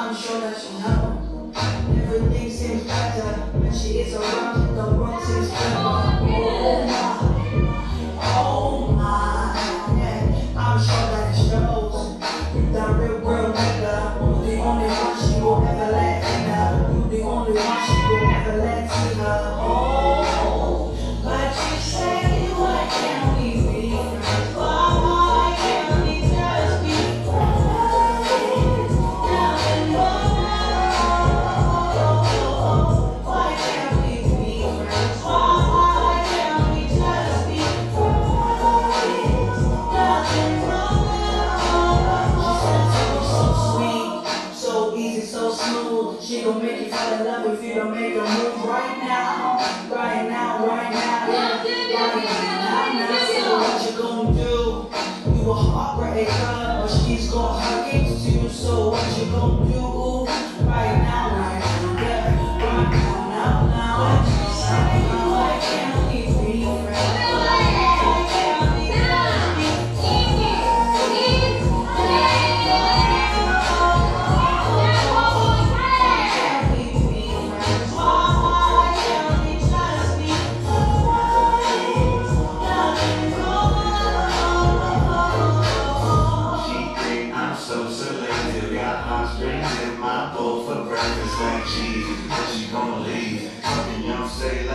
I'm sure that you know. Everything seems better when she is around. The world seems clever. Oh my, yeah. I'm sure that it shows. The real world nigga. You the only one she will ever let in her. You the only one she will ever let see her. Oh, but you say why can't we be friends? Why can't we just be friends? Nothing more. Why can't we be friends? Why can't we just be friends? Nothing wrong. So easy, so smooth. She gon' make you fall in love if you don't make a move right now. Right now, right now, yeah. Right now. So what you gon' do? You a heartbreaker, but she's gon' hug it too. So what you gon' do? Right now, yeah. Right now. What you say? Why can't we be friends? Why can't we just be so selective, got heartstrings in my bowl for breakfast like cheese. When she gonna leave? Fucking young say